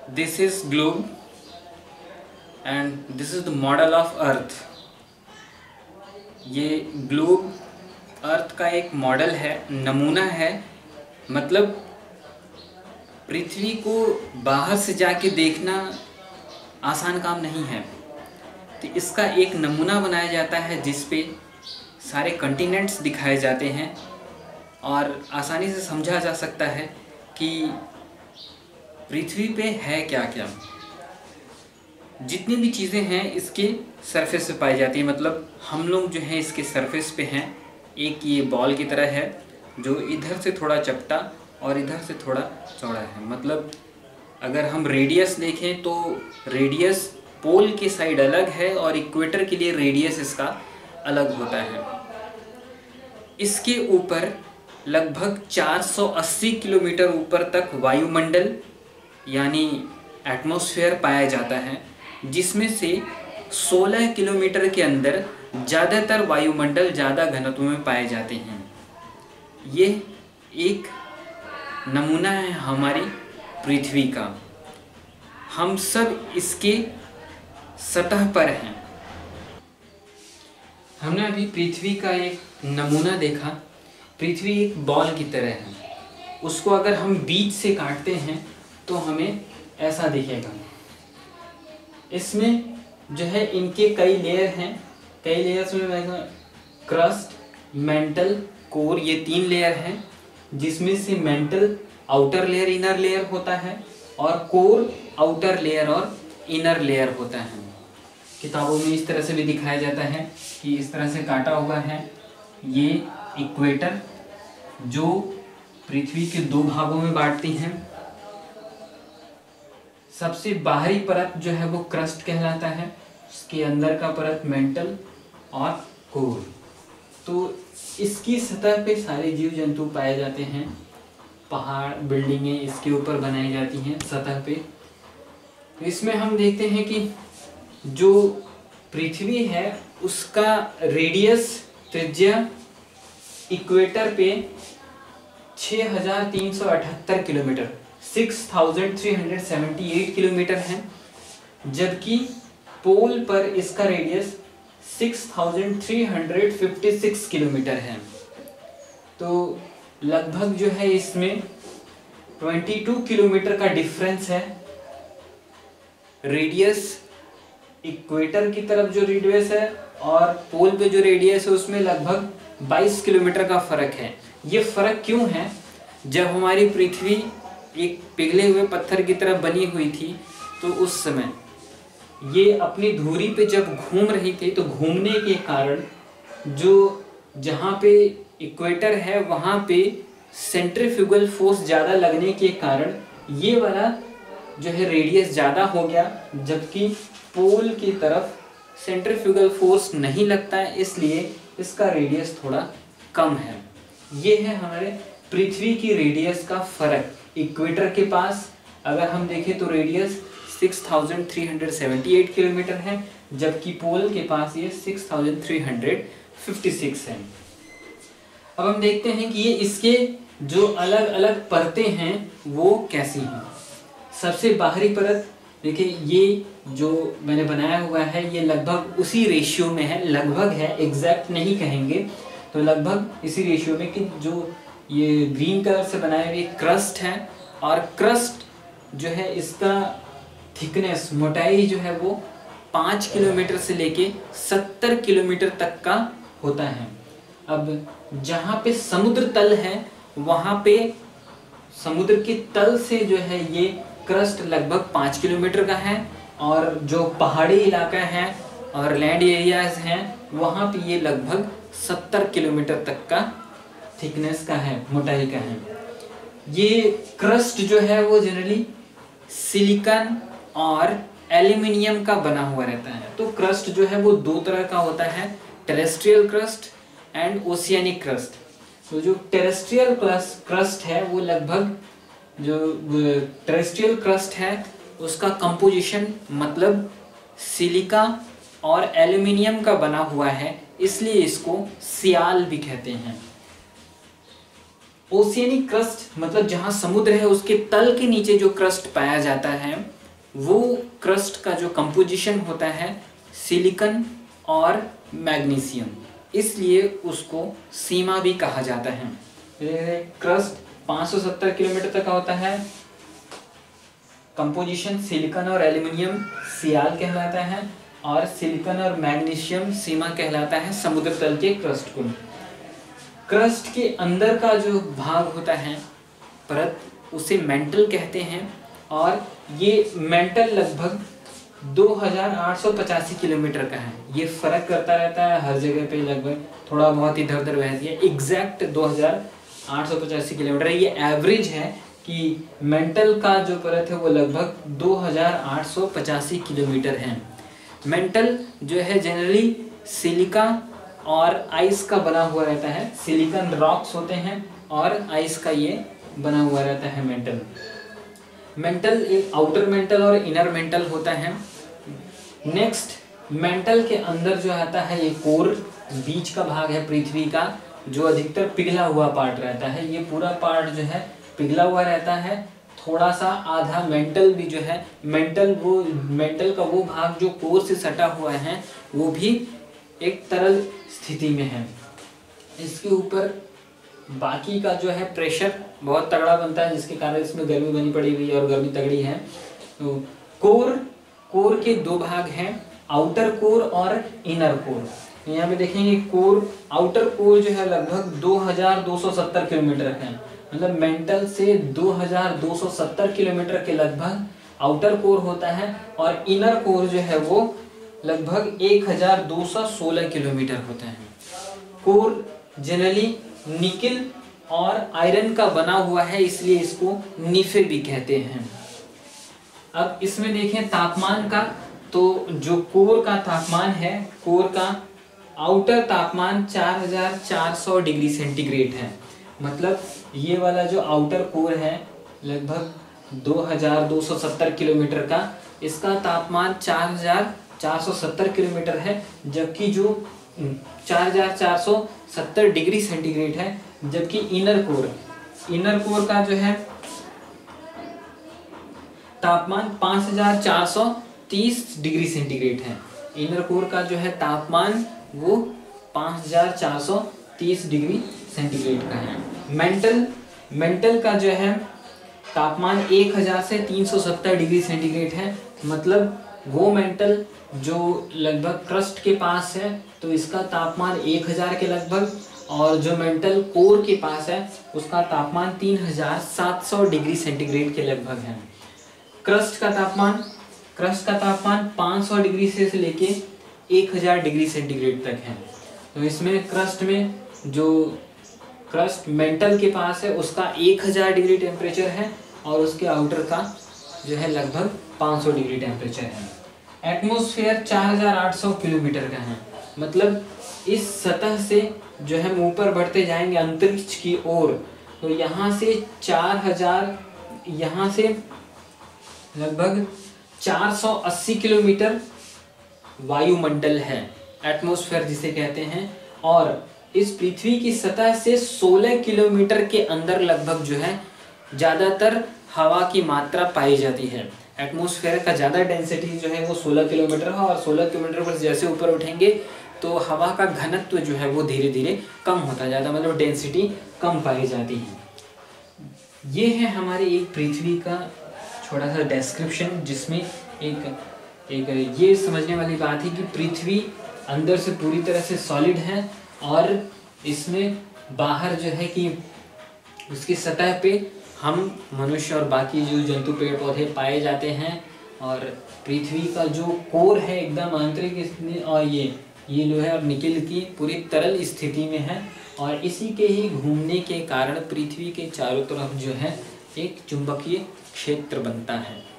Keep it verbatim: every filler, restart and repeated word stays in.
This is globe and this is the model of earth. ये globe earth का एक model है, नमूना है। मतलब पृथ्वी को बाहर से जाके देखना आसान काम नहीं है, तो इसका एक नमूना बनाया जाता है जिस पे सारे कॉन्टिनेंट्स दिखाए जाते हैं और आसानी से समझा जा सकता है कि पृथ्वी पे है क्या क्या। जितनी भी चीज़ें हैं इसके सरफेस पे पाई जाती है। मतलब हम लोग जो हैं इसके सरफेस पे हैं। एक ये बॉल की तरह है जो इधर से थोड़ा चपटा और इधर से थोड़ा चौड़ा है। मतलब अगर हम रेडियस देखें तो रेडियस पोल की साइड अलग है और इक्वेटर के लिए रेडियस इसका अलग होता है। इसके ऊपर लगभग चार सौ अस्सी किलोमीटर ऊपर तक वायुमंडल यानी एटमॉस्फेयर पाया जाता है, जिसमें से सोलह किलोमीटर के अंदर ज़्यादातर वायुमंडल ज़्यादा घनत्व में पाए जाते हैं। ये एक नमूना है हमारी पृथ्वी का। हम सब इसके सतह पर हैं। हमने अभी पृथ्वी का एक नमूना देखा। पृथ्वी एक बॉल की तरह है। उसको अगर हम बीच से काटते हैं तो हमें ऐसा दिखेगा। इसमें जो है इनके कई लेयर हैं। कई लेयर्स में क्रस्ट, मेंटल, कोर, ये तीन लेयर हैं, जिसमें से mantle outer layer inner layer होता है और कोर आउटर लेयर और इनर लेयर होता है। किताबों में इस तरह से भी दिखाया जाता है कि इस तरह से काटा हुआ है। ये इक्वेटर जो पृथ्वी के दो भागों में बांटती हैं। सबसे बाहरी परत जो है वो क्रस्ट कहलाता है। उसके अंदर का परत मेंटल और कोर। तो इसकी सतह पे सारे जीव जंतु पाए जाते हैं। पहाड़, बिल्डिंगें इसके ऊपर बनाई जाती हैं सतह पे। तो इसमें हम देखते हैं कि जो पृथ्वी है उसका रेडियस, त्रिज्या इक्वेटर पे छः हज़ार तीन सौ अठहत्तर kilometre six thousand three hundred seventy eight kilometre है, जबकि पोल पर इसका radius six thousand three hundred fifty six kilometre है। तो लगभग जो है इसमें बाईस किलोमीटर का डिफरेंस है। रेडियस इक्वेटर की तरफ जो रेडियस है और पोल पे जो रेडियस है उसमें लगभग बाईस किलोमीटर का फर्क है। ये फर्क क्यों है? जब हमारी पृथ्वी एक पिघले हुए पत्थर की तरह बनी हुई थी तो उस समय ये अपनी धुरी पे जब घूम रही थी तो घूमने के कारण जो जहाँ पे इक्वेटर है वहाँ पे सेंट्रीफ्यूगल फोर्स ज़्यादा लगने के कारण ये वाला जो है रेडियस ज़्यादा हो गया, जबकि पोल की तरफ सेंट्रीफ्यूगल फोर्स नहीं लगता है, इसलिए इसका रेडियस थोड़ा कम है। ये है हमारे पृथ्वी की रेडियस का फर्क। इक्वेटर के पास अगर हम देखें तो radius six thousand three hundred seventy eight kilometre है, जबकि पोल के पास ये six thousand three hundred fifty six है। अब हम देखते हैं कि ये इसके जो अलग अलग परतें हैं वो कैसी हैं। सबसे बाहरी परत देखिए, ये जो मैंने बनाया हुआ है ये लगभग उसी रेशियो में है। लगभग है, एग्जैक्ट नहीं कहेंगे, तो लगभग इसी रेशियो में कि जो ये ग्रीन कलर से बनाए हुए क्रस्ट है और क्रस्ट जो है इसका थिकनेस, मोटाई जो है वो पाँच किलोमीटर से लेके सत्तर किलोमीटर तक का होता है। अब जहाँ पे समुद्र तल है वहाँ पे समुद्र के तल से जो है ये क्रस्ट लगभग पाँच किलोमीटर का है और जो पहाड़ी इलाका है और लैंड एरियाज हैं वहाँ पे ये लगभग सत्तर किलोमीटर तक का थिकनेस का है, मोटाई का है। ये क्रस्ट जो है वो जनरली सिलिकॉन और एल्यूमिनियम का बना हुआ रहता है। तो क्रस्ट जो है वो दो तरह का होता है, terrestrial crust and oceanic crust. तो जो टेरेस्ट्रियल क्रस्ट है वो लगभग जो टेरेस्ट्रियल क्रस्ट है उसका कंपोजिशन मतलब सिलिका और एल्यूमिनियम का बना हुआ है, इसलिए इसको सियाल भी कहते हैं। ओशियनिक क्रस्ट मतलब जहाँ समुद्र है उसके तल के नीचे जो क्रस्ट पाया जाता है वो क्रस्ट का जो कंपोजिशन होता है सिलिकॉन और मैग्नीशियम, इसलिए उसको सीमा भी कहा जाता है। क्रस्ट पाँच सौ सत्तर किलोमीटर तक का होता है, कंपोजिशन सिलिकॉन और एल्यूमिनियम सियाल कहलाता है, और सिलिकॉन और मैग्नीशियम सीमा कहलाता है समुद्र तल के क्रस्ट को। क्रस्ट के अंदर का जो भाग होता है परत, उसे मेंटल कहते हैं, और ये मेंटल लगभग दो हज़ार आठ सौ पचासी किलोमीटर का है। ये फर्क करता रहता है हर जगह पे, लगभग थोड़ा बहुत इधर उधर बहती है। एग्जैक्ट दो हज़ार आठ सौ पचासी किलोमीटर, ये एवरेज है कि मेंटल का जो परत है वो लगभग दो हज़ार आठ सौ पचासी किलोमीटर है। मेंटल जो है जनरली सिलिका और आइस का बना हुआ रहता है। सिलिकॉन रॉक्स होते हैं और आइस का ये बना हुआ रहता है मेंटल। मेंटल एक आउटर मेंटल और इनर मेंटल होता है। नेक्स्ट, मेंटल के अंदर जो आता है ये कोर, बीच का भाग है पृथ्वी का, जो अधिकतर पिघला हुआ पार्ट रहता है। ये पूरा पार्ट जो है पिघला हुआ रहता है। थोड़ा सा आधा मेंटल भी जो है, मेंटल वो मेंटल का वो भाग जो कोर से सटा हुआ है वो भी एक तरल स्थिति में है। इसके ऊपर बाकी का जो है प्रेशर बहुत तगड़ा बनता है, जिसके कारण इसमें गर्मी बनी पड़ी हुई है और गर्मी तगड़ी है। तो कोर कोर के दो भाग हैं, आउटर कोर और इनर कोर। यहाँ पे देखेंगे कोर, आउटर कोर जो है लगभग दो हज़ार दो सौ सत्तर किलोमीटर है, मतलब मेंटल से दो हज़ार दो सौ सत्तर किलोमीटर के लगभग आउटर कोर होता है, और इनर कोर जो है वो लगभग एक हज़ार दो सौ सोलह किलोमीटर होता है। कोर जनरली निकिल और आयरन का बना हुआ है, इसलिए इसको निफे भी कहते हैं। अब इसमें देखें तापमान का, तो जो कोर का तापमान है, कोर का आउटर तापमान चार हज़ार चार सौ डिग्री सेंटीग्रेड है। मतलब ये वाला जो आउटर कोर है लगभग दो हज़ार दो सौ सत्तर किलोमीटर का, इसका तापमान चार हज़ार चार सौ सत्तर किलोमीटर है, जबकि जो चार हज़ार चार सौ सत्तर डिग्री सेंटीग्रेड है। जबकि इनर कोर इनर कोर का जो है तापमान पाँच हज़ार चार सौ तीस डिग्री सेंटीग्रेड है। इनर कोर का जो है तापमान वो पाँच हज़ार चार सौ तीस डिग्री सेंटीग्रेड का है। मेंटल मेंटल का जो है तापमान एक हज़ार से तीन सौ सत्तर डिग्री सेंटीग्रेड है। मतलब वो मेंटल जो लगभग क्रस्ट के पास है तो इसका तापमान एक हज़ार के लगभग, और जो मेंटल कोर के पास है उसका तापमान तीन हज़ार सात सौ डिग्री सेंटीग्रेड के लगभग है। क्रस्ट का तापमान क्रस्ट का तापमान पाँच सौ डिग्री से लेके एक हज़ार डिग्री सेंटीग्रेड तक है। तो इसमें क्रस्ट में जो क्रस्ट मेंटल के पास है उसका एक हज़ार डिग्री टेम्परेचर है, और उसके आउटर का जो है लगभग पाँच सौ डिग्री टेम्परेचर है। एटमॉस्फेयर चार हज़ार आठ सौ किलोमीटर का है। मतलब इस सतह से जो है ऊपर बढ़ते जाएंगे अंतरिक्ष की ओर, तो यहाँ से चार हज़ार यहाँ से लगभग चार सौ अस्सी किलोमीटर वायुमंडल है, एटमॉस्फेयर जिसे कहते हैं। और इस पृथ्वी की सतह से सोलह किलोमीटर के अंदर लगभग जो है ज़्यादातर हवा की मात्रा पाई जाती है। एटमॉस्फेयर का ज़्यादा डेंसिटी जो है वो सोलह किलोमीटर है, और सोलह किलोमीटर पर जैसे ऊपर उठेंगे तो हवा का घनत्व जो है वो धीरे धीरे कम होता जाता है, मतलब डेंसिटी कम पाई जाती है। ये है हमारी एक पृथ्वी का छोटा सा डिस्क्रिप्शन, जिसमें एक एक ये समझने वाली बात है कि पृथ्वी अंदर से पूरी तरह से सॉलिड है, और इसमें बाहर जो है कि उसकी सतह पे हम मनुष्य और बाकी जो जंतु पेड़ पौधे पाए जाते हैं। और पृथ्वी का जो कोर है एकदम आंतरिक, और ये ये लोहे और निकिल की पूरी तरल स्थिति में है, और इसी के ही घूमने के कारण पृथ्वी के चारों तरफ जो है एक चुंबकीय क्षेत्र बनता है।